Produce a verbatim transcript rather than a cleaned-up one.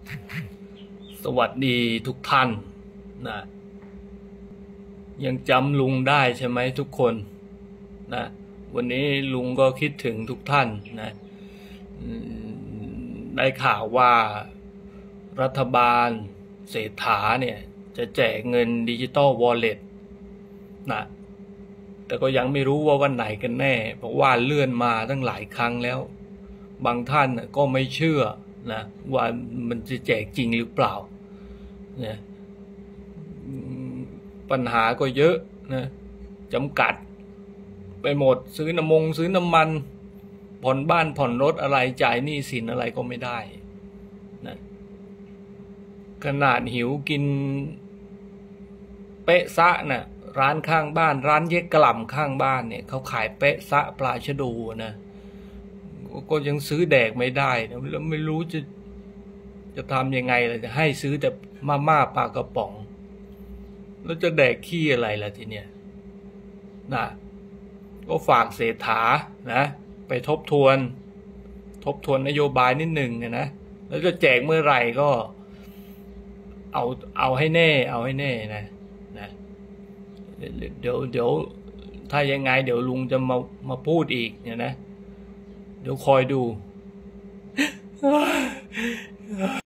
สวัสดีทุกท่านนะยังจำลุงได้ใช่ไหมทุกคนนะวันนี้ลุงก็คิดถึงทุกท่านนะได้ข่าวว่ารัฐบาลเศรษฐาเนี่ยจะแจกเงินดิจิตอลวอลเล็ตนะแต่ก็ยังไม่รู้ว่าวันไหนกันแน่เพราะว่าเลื่อนมาตั้งหลายครั้งแล้วบางท่านก็ไม่เชื่อนะว่ามันจะแจกจริงหรือเปล่าเนี่ยปัญหาก็เยอะนะจำกัดไปหมดซื้อน้ำมงซื้อน้ำมันผ่อนบ้านผ่อนรถอะไรจ่ายหนี้สินอะไรก็ไม่ได้นะขนาดหิวกินเป๊ะซะนะร้านข้างบ้านร้านเย็กกล่ำข้างบ้านเนี่ยเขาขายเป๊ะซะปลาชะโดนะก็ยังซื้อแดกไม่ได้นะแล้วไม่รู้จะจะทำยังไงล่ะจะให้ซื้อแต่มาม่าปลากระป๋องแล้วจะแดกขี้อะไรล่ะทีเนี้ยนะก็ฝากเศรษฐานะไปทบทวนทบทวนนโยบายนิดหนึ่งนะแล้วจะแจกเมื่อไหร่ก็เอาเอาให้แน่เอาให้แน่นะนะเดี๋ยวเดี๋ยวถ้ายังไงเดี๋ยวลุงจะมามาพูดอีกเนี่ยนะเดี๋ยวคอยดู